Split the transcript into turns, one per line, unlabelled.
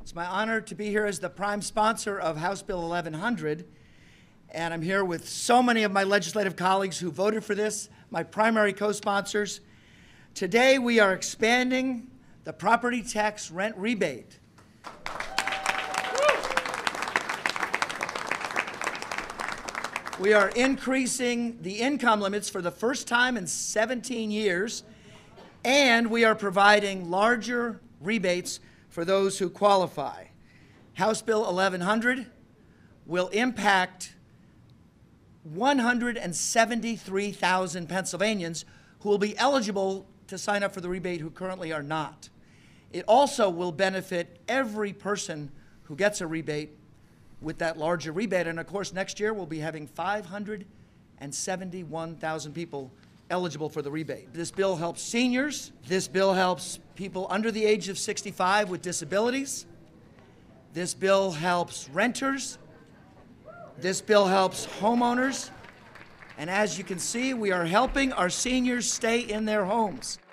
It's my honor to be here as the prime sponsor of House Bill 1100, and I'm here with so many of my legislative colleagues who voted for this, my primary co-sponsors. Today we are expanding the property tax rent rebate. We are increasing the income limits for the first time in 17 years, and we are providing larger rebates for those who qualify. House Bill 1100 will impact 173,000 Pennsylvanians who will be eligible to sign up for the rebate who currently are not. It also will benefit every person who gets a rebate with that larger rebate. And of course, next year we'll be having 571,000 people eligible for the rebate. This bill helps seniors. This bill helps people under the age of 65 with disabilities. This bill helps renters. This bill helps homeowners. And as you can see, we are helping our seniors stay in their homes.